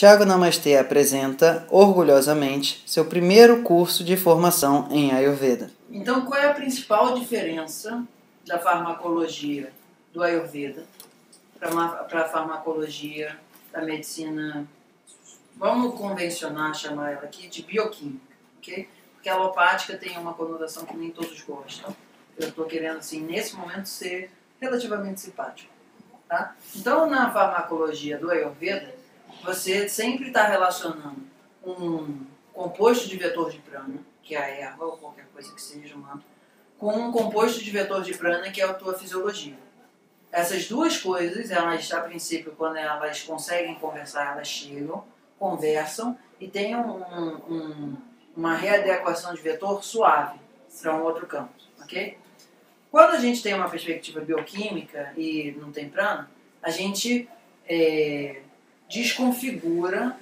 Tiago Namastê apresenta, orgulhosamente, seu primeiro curso de formação em Ayurveda. Então, qual é a principal diferença da farmacologia do Ayurveda para a farmacologia da medicina, vamos convencionar, chamar ela aqui de bioquímica, ok? Porque a alopática tem uma conotação que nem todos gostam. Eu estou querendo, assim, nesse momento, ser relativamente simpático, tá? Então, na farmacologia do Ayurveda, você sempre está relacionando um composto de vetor de prana, que é a erva ou qualquer coisa que seja humano, com um composto de vetor de prana, que é a tua fisiologia. Essas duas coisas, elas, a princípio, quando elas conseguem conversar, elas chegam, conversam e tem uma readequação de vetor suave para um outro campo, ok? Quando a gente tem uma perspectiva bioquímica e não tem prana, a gente desconfigura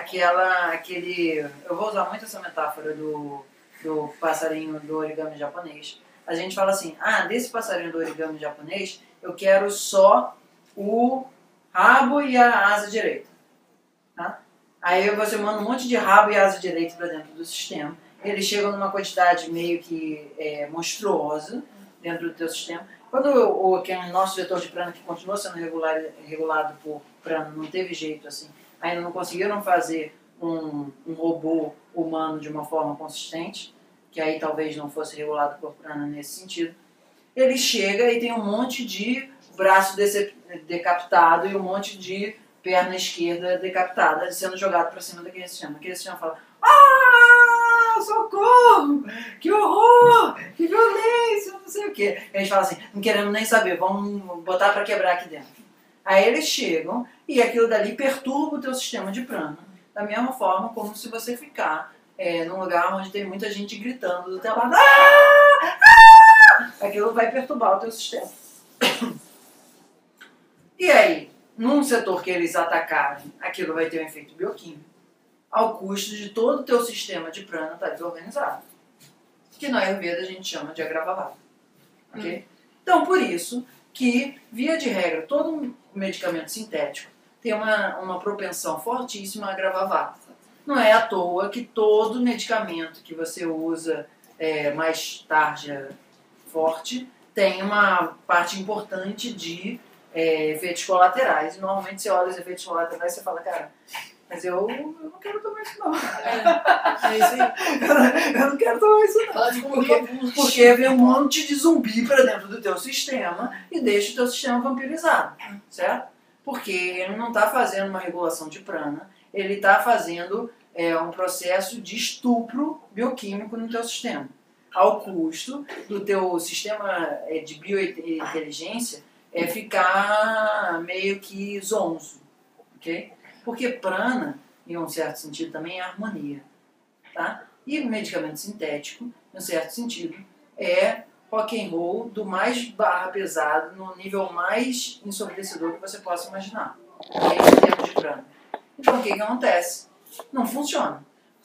eu vou usar muito essa metáfora do passarinho do origami japonês. A gente fala assim, desse passarinho do origami japonês, eu quero só o rabo e a asa direita. Tá? Aí você manda um monte de rabo e asa direita para dentro do sistema. Eles chegam numa quantidade meio que monstruosa dentro do teu sistema. Quando o nosso vetor de prana, que continua sendo regulado por prana, não teve jeito assim, ainda não conseguiram fazer um robô humano de uma forma consistente, que aí talvez não fosse regulado por prana nesse sentido, ele chega e tem um monte de braço decapitado e um monte de perna esquerda decapitada sendo jogado para cima daquele sistema. Aquele sistema fala, socorro, que horror, que violência, não sei o que. Eles falam assim, não queremos nem saber, vamos botar para quebrar aqui dentro. Aí eles chegam e aquilo dali perturba o teu sistema de prana. Da mesma forma como se você ficar num lugar onde tem muita gente gritando do teu lado. Aquilo vai perturbar o teu sistema. E aí, num setor que eles atacarem, aquilo vai ter um efeito bioquímico, ao custo de todo o teu sistema de prana estar desorganizado. Que na Ayurveda a gente chama de agravavata. Okay? Então, por isso que, via de regra, todo medicamento sintético tem uma propensão fortíssima a agravavata. Não é à toa que todo medicamento que você usa mais tarja forte tem uma parte importante de efeitos colaterais. E normalmente você olha os efeitos colaterais e você fala, cara, mas eu não quero tomar isso não. Eu não quero tomar isso não. Porque vem um monte de zumbi para dentro do teu sistema e deixa o teu sistema vampirizado, certo? Porque ele não está fazendo uma regulação de prana, ele está fazendo um processo de estupro bioquímico no teu sistema, ao custo do teu sistema de biointeligência ficar meio que zonzo, ok? Porque prana, em um certo sentido, também é harmonia, tá? E o medicamento sintético, em um certo sentido, é rock and roll do mais barra pesado, no nível mais ensurdecedor que você possa imaginar, em termos de prana. Então, o que acontece? Não funciona.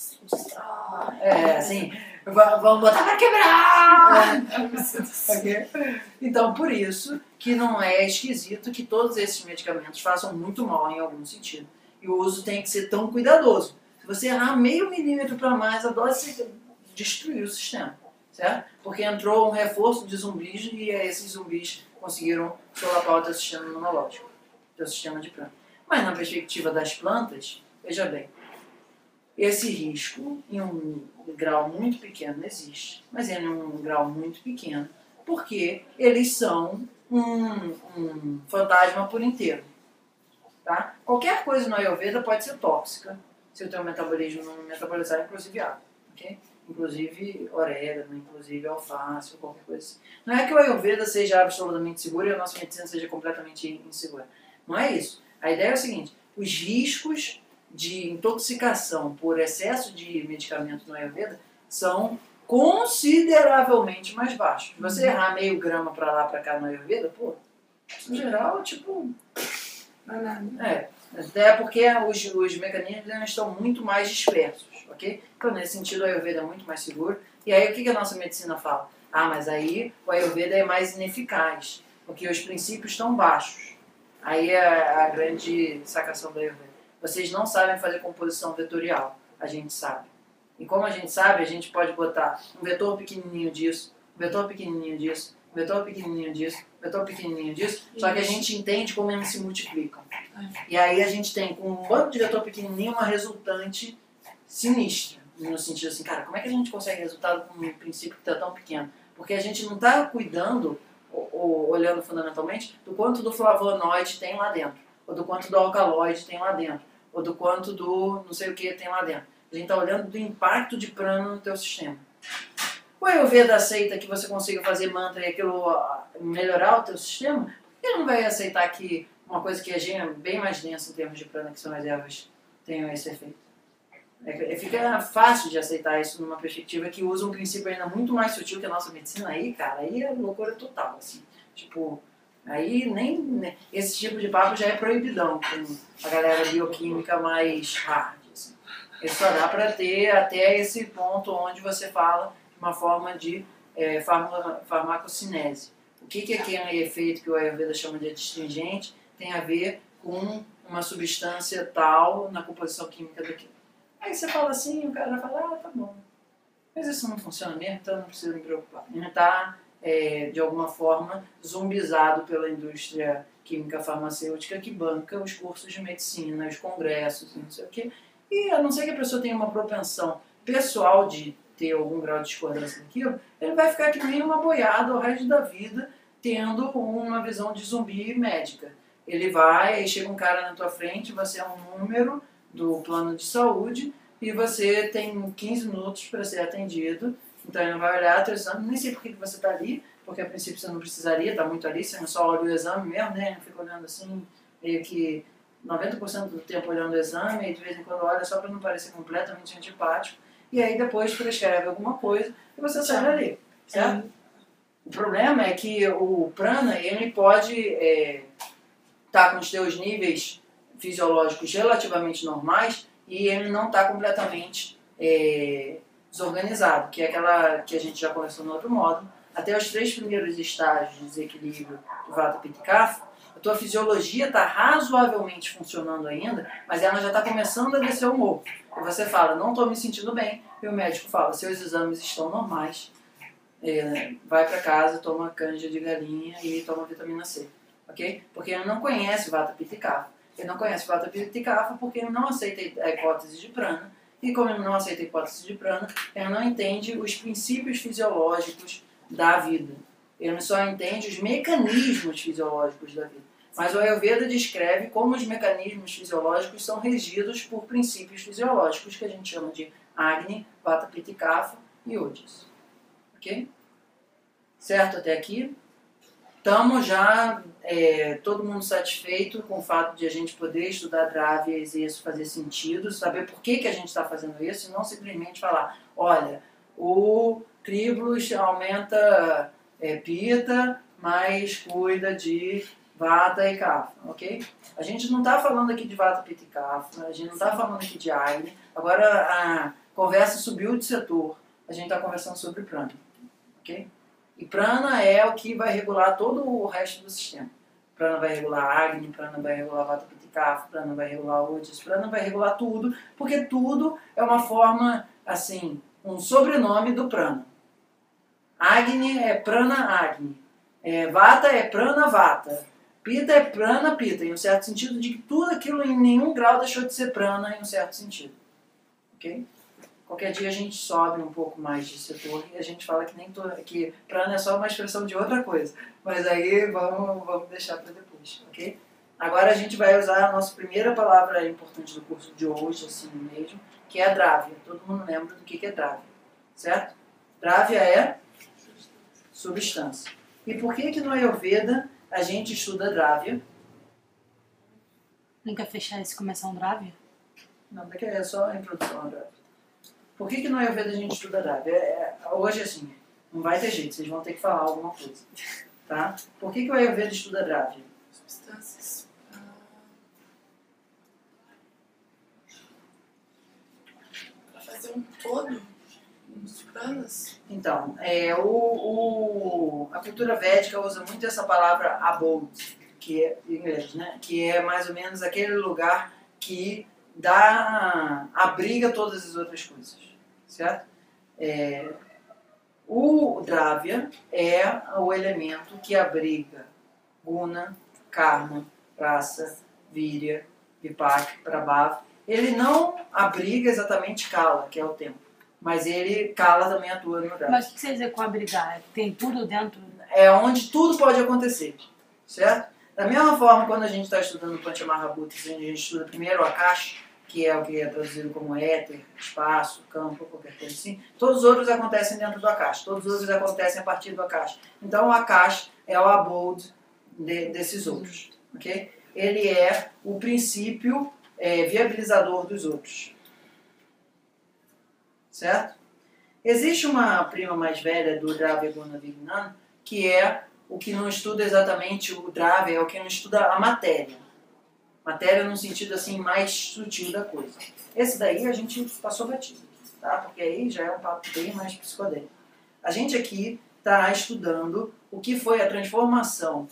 Assim, vamos botar para quebrar! Okay? Então, por isso que não é esquisito que todos esses medicamentos façam muito mal em algum sentido. E o uso tem que ser tão cuidadoso. Se você errar meio milímetro para mais, a dose destruiu o sistema, certo? Porque entrou um reforço de zumbis e esses zumbis conseguiram solapar o teu sistema imunológico, o teu sistema de prana. Mas na perspectiva das plantas, veja bem, esse risco em um grau muito pequeno existe, mas é em um grau muito pequeno, porque eles são um fantasma por inteiro. Tá? Qualquer coisa no Ayurveda pode ser tóxica se o teu metabolismo não metabolizar, inclusive água, okay? Inclusive orégano, inclusive alface ou qualquer coisa assim. Não é que o Ayurveda seja absolutamente seguro e a nossa medicina seja completamente insegura. Não é isso. A ideia é o seguinte, os riscos de intoxicação por excesso de medicamento no Ayurveda são consideravelmente mais baixos. Se você errar meio grama pra lá, pra cá no Ayurveda, pô, no geral, tipo... até porque os mecanismos estão muito mais dispersos, ok? Então, nesse sentido, o Ayurveda é muito mais seguro. E aí, o que a nossa medicina fala? Mas aí o Ayurveda é mais ineficaz, porque os princípios estão baixos. Aí é a grande sacação do Ayurveda. vocês não sabem fazer composição vetorial. A gente sabe. E como a gente sabe, a gente pode botar um vetor pequenininho disso, um vetor pequenininho disso, um vetor pequenininho disso, um vetor pequenininho disso, só que a gente entende como eles se multiplicam. E aí a gente tem, com um bando de vetor pequenininho, uma resultante sinistra. No sentido assim, cara, como é que a gente consegue resultado com um princípio que está tão pequeno? Porque a gente não está cuidando, ou olhando fundamentalmente, do quanto do flavonoide tem lá dentro, ou do quanto do alcaloide tem lá dentro, ou do quanto do não sei o que tem lá dentro. A gente está olhando do impacto de prana no teu sistema. O Ayurveda aceita que você consiga fazer mantra e aquilo melhorar o teu sistema? Por que ele não vai aceitar que uma coisa que é bem mais densa em termos de prana, que são as ervas, tenham esse efeito? Fica fácil de aceitar isso numa perspectiva que usa um princípio ainda muito mais sutil que a nossa medicina. Aí, cara, aí é loucura total, assim. Tipo, aí nem esse tipo de papo já é proibidão com a galera bioquímica mais hard, assim. Isso só dá para ter até esse ponto onde você fala de uma forma de farmacocinese. O que é aquele efeito que o Ayurveda chama de adstringente tem a ver com uma substância tal na composição química daquilo. Aí você fala assim, o cara fala, tá bom. Mas isso não funciona mesmo, então não precisa me preocupar. Ele está, de alguma forma, zumbizado pela indústria química farmacêutica que banca os cursos de medicina, os congressos, não sei o quê. E a não ser que a pessoa tenha uma propensão pessoal de ter algum grau de discordância daquilo, ele vai ficar que nem uma boiada ao resto da vida, tendo uma visão de zumbi médica. Ele vai, aí chega um cara na tua frente, você é um número do plano de saúde e você tem 15 minutos para ser atendido. Então ele não vai olhar teu exame, nem sei por que você está ali, porque a princípio você não precisaria estar muito ali, você não só olha o exame mesmo, né? Fica olhando assim, meio que 90% do tempo olhando o exame, e de vez em quando olha só para não parecer completamente antipático, e aí depois prescreve alguma coisa e você sai dali, certo? O problema é que o prana, ele pode estar com os seus níveis fisiológicos relativamente normais e ele não está completamente desorganizado, que é aquela que a gente já conversou no outro módulo. Até os 3 primeiros estágios de desequilíbrio do Vata Pitta e Kapha, a tua fisiologia está razoavelmente funcionando ainda, mas ela já está começando a descer o morro. E você fala, não estou me sentindo bem, e o médico fala, seus exames estão normais, vai para casa, toma canja de galinha e toma vitamina C, ok? Porque ele não conhece Vata Pitta e Kapha. Ele não conhece Vata Pitta e Kapha porque ele não aceita a hipótese de prana, e como ele não aceita a hipótese de prana, ele não entende os princípios fisiológicos da vida. Ele só entende os mecanismos fisiológicos da vida. Mas o Ayurveda descreve como os mecanismos fisiológicos são regidos por princípios fisiológicos que a gente chama de Agni, Vata, Pitta e Kapha e Ojas. Ok? Certo até aqui? Estamos já todo mundo satisfeito com o fato de a gente poder estudar Dravyas e isso fazer sentido, saber por que a gente está fazendo isso e não simplesmente falar, olha, o Tribulus aumenta Pitta, mas cuida de Vata e Kapha, ok? A gente não está falando aqui de Vata, Pitta e Kapha, a gente não está falando aqui de Agni. Agora a conversa subiu de setor, a gente está conversando sobre Prana, ok? E Prana é o que vai regular todo o resto do sistema. Prana vai regular Agni, Prana vai regular Vata, Pitta e Kapha, Prana vai regular Ojas, Prana vai regular tudo, porque tudo é uma forma, assim, um sobrenome do Prana. Agni é Prana Agni, Vata é Prana Vata, Pitta é Prana Pitta, em um certo sentido de que tudo aquilo em nenhum grau deixou de ser Prana em um certo sentido. Ok? Qualquer dia a gente sobe um pouco mais de setor e a gente fala que prana é só uma expressão de outra coisa. Mas aí vamos deixar para depois, ok? Agora a gente vai usar a nossa primeira palavra importante do curso de hoje, assim mesmo, que é a Dravya. Todo mundo lembra do que é Dravya, certo? Dravya é substância. E por que no Ayurveda a gente estuda Dravya? Não quer fechar esse começar um Dravya? Não, daqui é só a introdução a Dravya. Por que no Ayurveda a gente estuda Dravya? Hoje, assim, não vai ter jeito, vocês vão ter que falar alguma coisa. Tá? Por que o Ayurveda estuda Dravya? Substâncias. Para fazer um todo nos pranas? Então, a cultura védica usa muito essa palavra abode, que é em inglês, né? Que é mais ou menos aquele lugar que abriga todas as outras coisas, certo? O Dravya é o elemento que abriga Guna, Karma, Rasa, Virya, Vipak, Prabhav. Ele não abriga exatamente Kala, que é o tempo, mas ele Kala também atua no Dravya. Mas o que você diz com abrigar? Tem tudo dentro? É onde tudo pode acontecer, certo? Da mesma forma, quando a gente está estudando Panchamahabhutas, a gente estuda primeiro o Akash, que é o que é traduzido como éter, espaço, campo, qualquer coisa assim. Todos os outros acontecem dentro do Akash, todos os outros acontecem a partir do Akash. Então o Akash é o abode desses outros, ok? Ele é o princípio viabilizador dos outros, certo? Existe uma prima mais velha do Dravya Guna Vignan, que é o que não estuda exatamente o Dravya, é o que não estuda a matéria. Matéria no sentido assim mais sutil da coisa. Esse daí a gente passou batido, tá? Porque aí já é um papo bem mais psicodélico. A gente aqui está estudando o que foi a transformação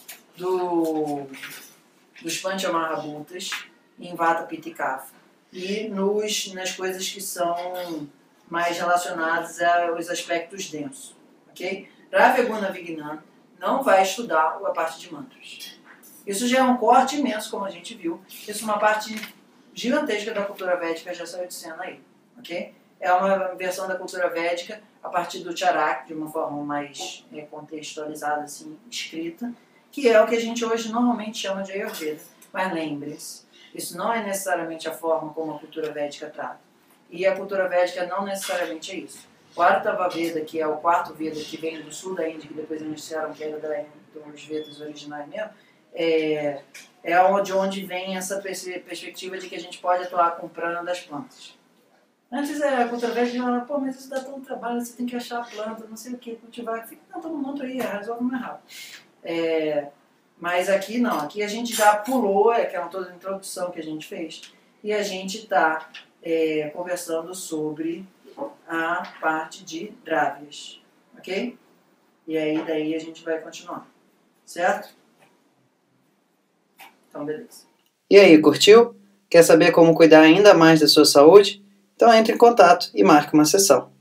dos Panchamahabhutas em Vata, Pitta e Kapha e nas coisas que são mais relacionadas aos aspectos densos, ok? Dravya Guna Vignan não vai estudar a parte de mantras. Isso já é um corte imenso, como a gente viu. Isso é uma parte gigantesca da cultura védica, já saiu de cena aí, ok? É uma versão da cultura védica a partir do charak, de uma forma mais contextualizada, assim, escrita, que é o que a gente hoje normalmente chama de Ayurveda. Mas lembre-se, isso não é necessariamente a forma como a cultura védica trata. E a cultura védica não necessariamente é isso. O Artava Veda, que é o quarto Veda que vem do sul da Índia, que depois eles disseram que era dos Vedas originais mesmo, é de onde vem essa perspectiva de que a gente pode atuar com o prana das plantas. Antes a cultura védica falava, pô, mas isso dá tanto trabalho, você tem que achar a planta, não sei o que, cultivar. Fica, não, toma um monte aí, resolve mais rápido. Mas aqui não, aqui a gente já pulou aquela toda a introdução que a gente fez e a gente está conversando sobre a parte de Dravyas, ok? E aí daí a gente vai continuar, certo? Então, beleza. E aí, curtiu? Quer saber como cuidar ainda mais da sua saúde? Então entre em contato e marque uma sessão.